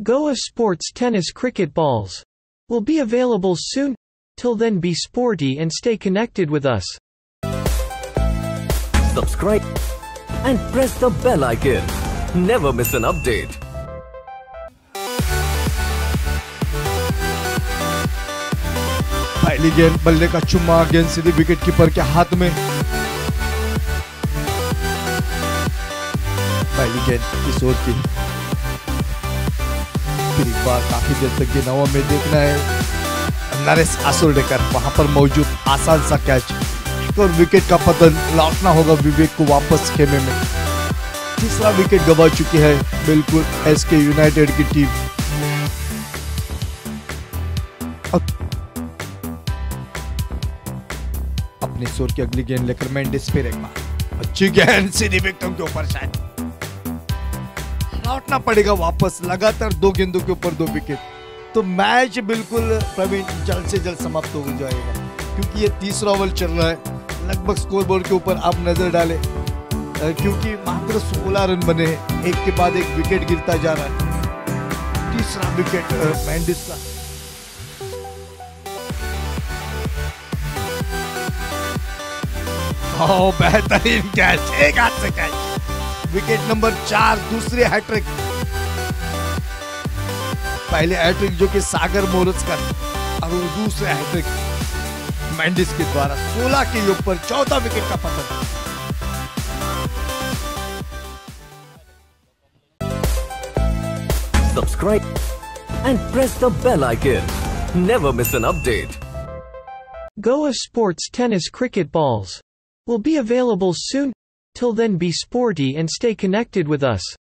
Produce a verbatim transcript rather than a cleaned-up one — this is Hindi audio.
Goa Sports Tennis Cricket Balls will be available soon. Till then, be sporty and stay connected with us. Subscribe and press the bell icon. Never miss an update. पहली गेंद बल्ले का चुम्मा, गेंद सीधी विकेट कीपर के हाथ में। पहली गेंद इस ओर की, फिर एक बार काफी देर तक ये नवा में देखना है नरेश आसुर्डेकर वहां पर मौजूद, आसान सा कैच और विकेट का पतन। लौटना होगा विवेक को वापस खेमे में। तीसरा विकेट गंवा चुकी है बिल्कुल एसके यूनाइटेड की टीम। अपने शोर की अगली गेंद लेकर मेंडिस फिर एक बार अच्छी गेंद सीधी विकेटों के ऊपर, शायद लौटना पड़ेगा वापस। लगातार दो गेंदों के ऊपर दो विकेट, तो मैच बिल्कुल प्रवीण जल्द से जल्द समाप्त हो जाएगा, क्योंकि ये तीसरा ओवर चल रहा है। लगभग स्कोर बोर्ड के ऊपर आप नजर डालें, क्योंकि मात्र सोलह रन बने हैं, एक के बाद एक विकेट गिरता जा रहा है। तीसरा विकेट मेंडिस का। ओह, बेहतरीन कैच, एक हाथ से कैच। विकेट नंबर चार, दूसरी हैट्रिक। पहले हैट्रिक जो कि सागर मोरस का, और दूसरे हैट्रिक मेंडिस के द्वारा। सोलह के ऊपर चौथा विकेट का पतन। Subscribe and press the bell icon. Never miss an update. Goa Sports Tennis Cricket Balls will be available soon. Till then, be sporty and stay connected with us.